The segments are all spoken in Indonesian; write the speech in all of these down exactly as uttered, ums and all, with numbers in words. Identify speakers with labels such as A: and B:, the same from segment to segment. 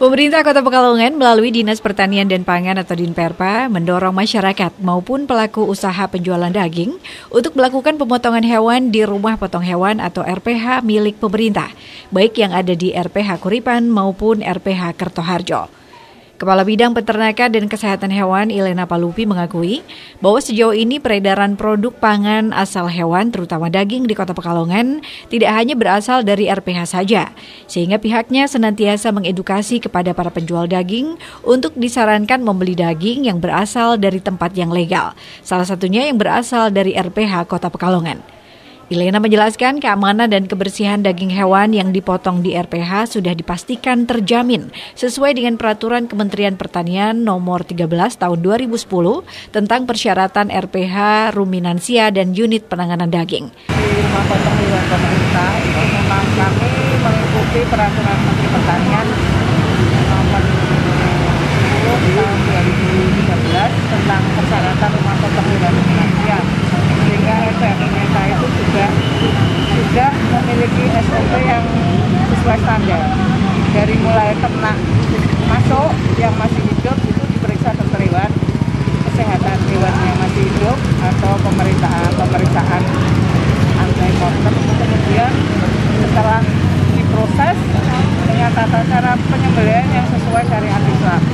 A: Pemerintah Kota Pekalongan melalui Dinas Pertanian dan Pangan atau Dinperpa mendorong masyarakat maupun pelaku usaha penjualan daging untuk melakukan pemotongan hewan di rumah potong hewan atau R P H milik pemerintah, baik yang ada di R P H Kuripan maupun R P H Kertoharjo. Kepala Bidang Peternakan dan Kesehatan Hewan Ilena Palupi mengakui bahwa sejauh ini peredaran produk pangan asal hewan terutama daging di Kota Pekalongan tidak hanya berasal dari R P H saja, sehingga pihaknya senantiasa mengedukasi kepada para penjual daging untuk disarankan membeli daging yang berasal dari tempat yang legal, salah satunya yang berasal dari R P H Kota Pekalongan. Ilena menjelaskan keamanan dan kebersihan daging hewan yang dipotong di R P H sudah dipastikan terjamin sesuai dengan Peraturan Kementerian Pertanian Nomor tiga belas Tahun dua ribu sepuluh tentang persyaratan R P H, ruminansia, dan unit penanganan daging.
B: Di rumah potong hewan pemerintah itu memang kami mengikuti Peraturan Menteri Pertanian Nomor sepuluh Tahun dua ribu tiga belas tentang persyaratan rumah potong hewan ruminansia, sehingga R P H pemerintah itu juga sudah memiliki S O P yang sesuai standar. Dari mulai ternak masuk yang masih hidup itu diperiksa dokter hewan, kesehatan hewan yang masih hidup atau pemeriksaan pemeriksaan antemortem, kemudian setelah diproses dengan tata cara penyembelihan yang sesuai syariat Islam.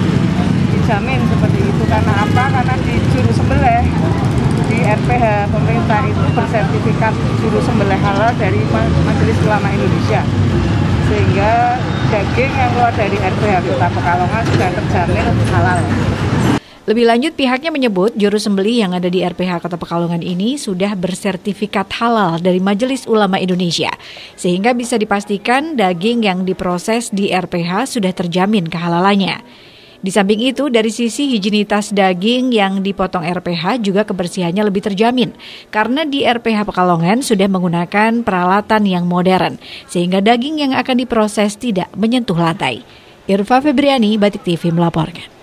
B: Dijamin seperti itu karena apa? Karena di juru sembelih di R P H pemerintah itu bersertifikat juru sembelih halal dari Majelis Ulama Indonesia, sehingga daging yang keluar dari R P H Kota Pekalongan sudah terjamin halal.
A: Lebih lanjut, pihaknya menyebut juru sembelih yang ada di R P H Kota Pekalongan ini sudah bersertifikat halal dari Majelis Ulama Indonesia, sehingga bisa dipastikan daging yang diproses di R P H sudah terjamin kehalalannya. Di samping itu, dari sisi higienitas daging yang dipotong R P H juga kebersihannya lebih terjamin, karena di R P H Pekalongan sudah menggunakan peralatan yang modern, sehingga daging yang akan diproses tidak menyentuh lantai. Irfa Febriani, Batik T V melaporkan.